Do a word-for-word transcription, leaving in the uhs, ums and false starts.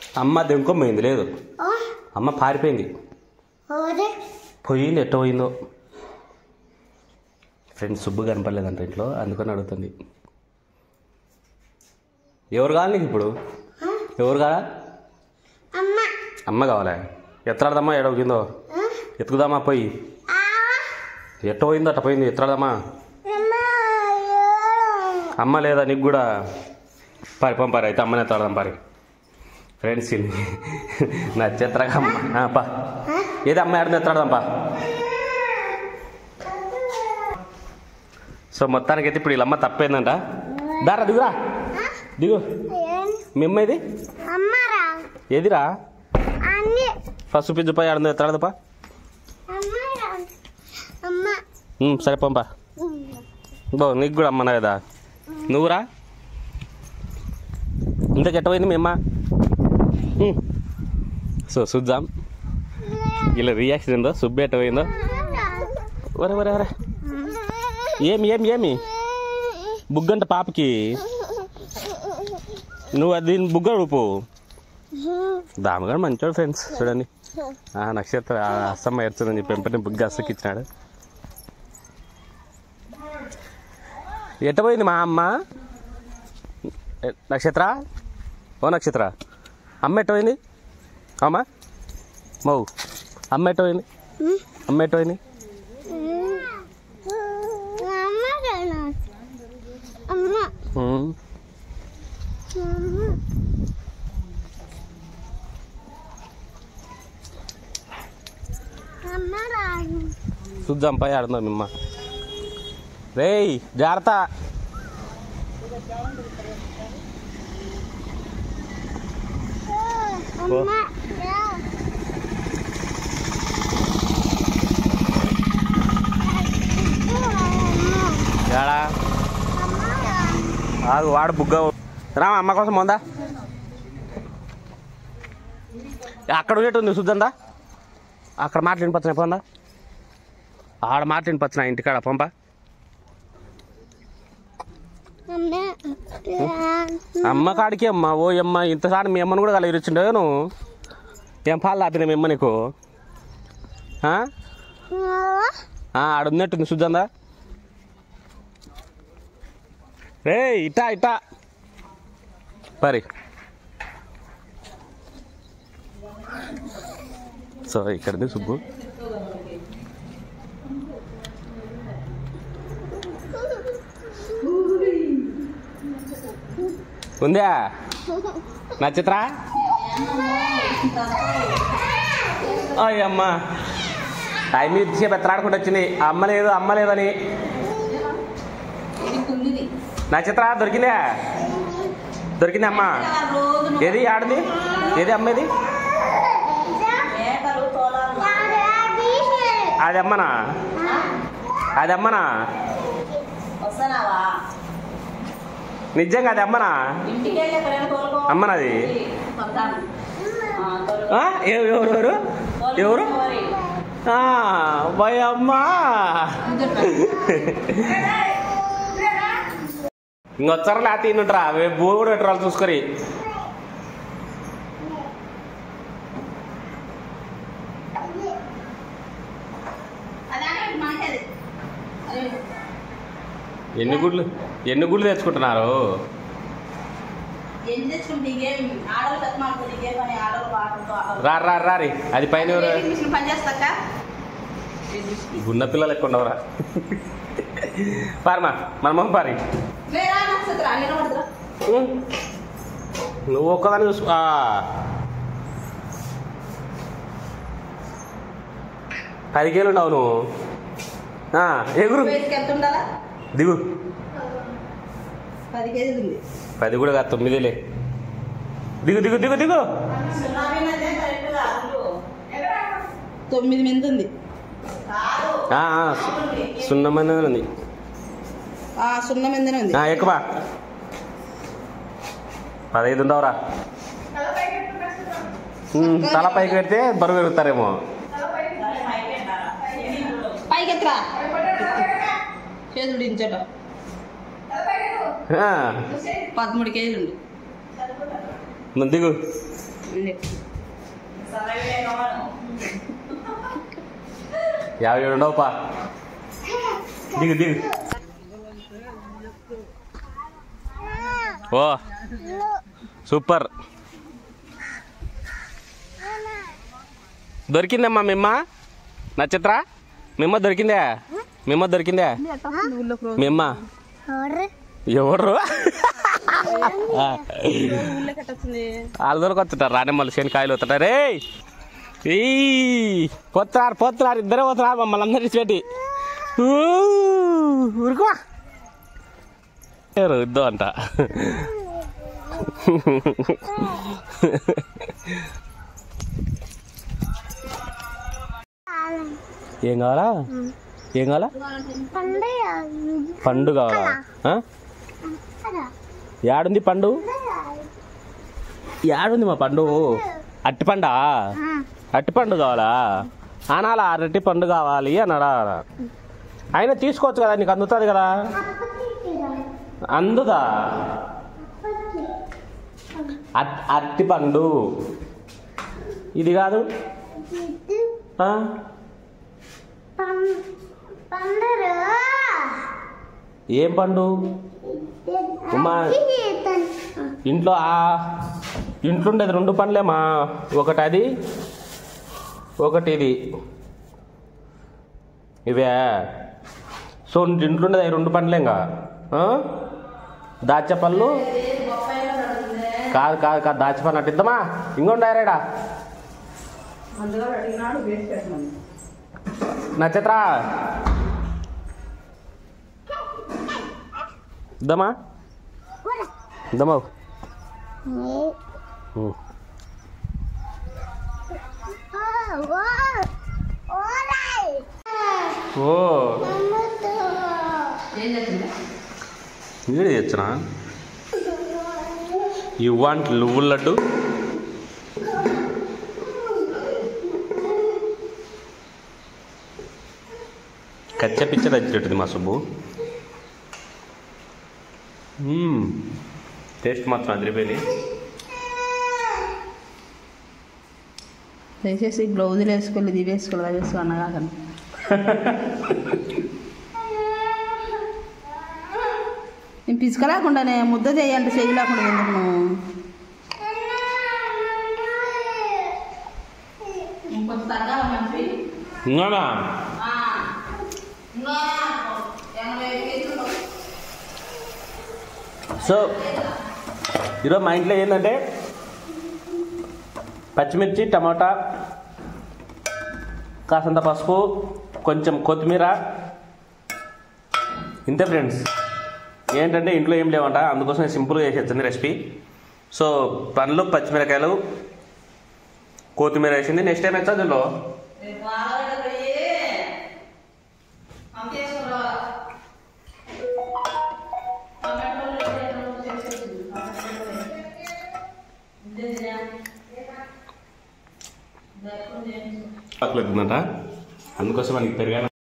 అమ్మ దెంకొమ్మైంది లేదు, అమ్మ పారిపోయింది, పోయింది ఎట్ట పోయిందో. ఫ్రెండ్స్ సుబ్బు కనపడలేదంట ఇంట్లో, అందుకని అడుగుతుంది. ఎవరు కావాలి నీకు ఇప్పుడు? ఎవరు కావాలా? అమ్మ కావాలా? ఎత్తాడదమ్మా ఎడవుకిందో, ఎత్తుకుదామా పోయి. ఎట్ట పోయిందో అట్ట పోయింది, ఎత్తాడదమ్మా. అమ్మ లేదా నీకు కూడా? పారి పంపారు అయితే అమ్మని ఎత్తాడదాం పారి. ఫ్రెండ్స్ నచ్చేత్తరాగా అమ్మ పా, ఏది అమ్మ ఎక్కడ ఎత్తాడదాంపా. సో మొత్తానికైతే ఇప్పుడు వీళ్ళమ్మ తప్పైందంట. దారా దిగురా, దిగు. మీ అమ్మ ఇది ఏదిరా? ఫస్ట్ చూపించుపా, ఆడ ఎత్తాడదపా. సరే పంపా. బో నీకు కూడా అమ్మనా కదా, నువ్వురా. ఇంతకు ఎట్టపోయింది మీ అమ్మ? సో చూద్దాం ఇలా రియాక్షన్ ఏందో, సుబ్బు ఎట్టపోయిందో. వరే వరే వరే ఏమి ఏమి ఏమి బుగ్గంట పాపకి, నువ్వు అది బుగ్గ ఊపు. దామగాడు మంచోడు ఫ్రెండ్స్, చూడండి. నక్షత్ర అస్తమ్మ ఎడుతుందని చెప్పి వెంపటి బుగ్గ అస్సకి ఇచ్చినాడు. ఎట్టపోయింది మా అమ్మ? నక్షత్ర, ఓ నక్షత్ర, అమ్మ ఎట్టపోయింది? అమ్మ మౌ అమ్మ ఎట్టపోయింది? అమ్మ ఎట్టపోయింది? చూద్దాం పై ఆడుందా మిమ్మ. రేయ్ జాగ్రత్త. ఆగు వాడు బుగ్గ రా అమ్మ కోసం ఉందా? అక్కడ ఉండేటుంది చూద్దా, అక్కడ మాట్లాడిన పచ్చన పొందా, ఆడ మాట్లాడిన పచ్చన ఇంటికాడ పంప. అమ్మ కాడికి అమ్మ. ఓ అమ్మ ఇంతసారి మీ అమ్మను కూడా కలిగి వచ్చిండో నువ్వు. ఏం పాలు ఆపినా మీ అమ్మ నీకు? ఆడ ఉన్నట్టుంది చూద్దా. రే ఇట్టా ఇట్టా పరి. సో ఇక్కడది సుబ్బు. ఉందా నక్షత్ర? అయ్యమ్మ టైం ఇచ్చేపు ఎత్తరాడుకుంటూ వచ్చింది. అమ్మ లేదు అమ్మ లేదని. నక్షత్ర దొరికిందా? దొరికింది అమ్మ. ఏది ఆడది? ఏది అమ్మది? అది అమ్మనా? అది అమ్మనా? నిజంగా అది అమ్మనా? అమ్మనది? ఎవరు ఎవరు ఎవరు? భయ అమ్మా. ఇంకొచ్చారా లేకపోతే తింటుంటారా? బూ కూడా పెట్టరాలు చూసుకొని. ఎన్ని గుడ్లు ఎన్ని గుడ్లు తెచ్చుకుంటున్నారు? రా రా రారి అది పైన గున్న పిల్లలు ఎక్కువ ఉండవరా? పారమా మనమ్మ పారి. నువ్వు ఒక్కదాన్ని చూసు. పది కేలు ఉండవు నువ్వు. ఎగురు దిగు. పది కూడా కాదు తొమ్మిదిలే. దిగు దిగు దిగు దిగు. తొమ్మిది మంది ఉంది. సున్నా మంది ఉంది. సున్నా మంది ఉంది. ఎక్కువ పదహైదు ఉండవురా. తల పైకి పెడితే బరువు పెరుగుతారేమో. పైకి ఎత్తరా చేతులు దించట. పదమూడు కేజీలు దిగు. యాభై ఏడు ఉండవు పా దిగు దిగు ఓ సూపర్ దొరికిందమ్మా మిమ్మ నక్షత్ర మిమ్మ దొరికిందే మిమ్మ దొరికిందే మిమ్మ ఎవరు వాళ్ళు దొరకొచ్చుంటారు రానే మళ్ళీ శనికాయలు వస్తుంటారు రే పోతున్నారు పోతున్నారు ఇద్దరే పోతున్నారు మమ్మల్ని అందరు ఇచ్చిపెట్టి ఊరుకో ఇద్దో అంట ఏం కావాలా ఏం కావాలా పండు కావాలా యాడుంది పండు యాడుంది మా పండు అట్టిపండా అట్టిపండు కావాలా అనాలా అరటి పండు కావాలి అన్నాడా అయినా తీసుకోవచ్చు కదా నీకు అందుతుంది కదా అందుదా అరటి పండు ఇది కాదు ఏం పండు మా ఇంట్లో ఇంట్లో ఉండేది రెండు పండ్లేమా ఒకటి అది ఒకటి ఇది ఇవే సో ఇంట్లో ఉండేది అవి రెండు పండ్లేంగా దాచ పళ్ళు కాదు కాదు కాదు దాచ పళ్ళు అట్టు ఇద్దామా ఇంకొండారేడా నక్షత్ర ఇద్దామా ఇద్దామా ఓ వీడి తెచ్చనా యు వాంట్ నువ్వుల లడ్డు కచ్చ పిచ్చ తెచ్చినట్టుంది మా సుబ్బు టేస్ట్ మాత్రం అదిరిపోయింది దయచేసి గ్లౌజులు వేసుకోవాలి ఇది వేసుకోవాలి అది వేసుకో అన్నగా కానీ నేను పిసుకలేకుండానే ముద్ద చేయాలంటే చేయలేకుండా ఎందుకు నువ్వు సో ఈరోజు మా ఇంట్లో ఏంటంటే పచ్చిమిర్చి టమాటా కాసంత పసుపు కొంచెం కొత్తిమీర ఇంతే ఫ్రెండ్స్ ఏంటంటే ఇంట్లో ఏం లేవంట అందుకోసం సింపుల్గా చేసేస్తుంది రెసిపీ సో పండ్లు పచ్చిమిరకాయలు కొత్తిమీర వేసింది నెక్స్ట్ టైం వచ్చా దీనిలో పక్కలేదంట అందుకోసం మనకి పెరిగాను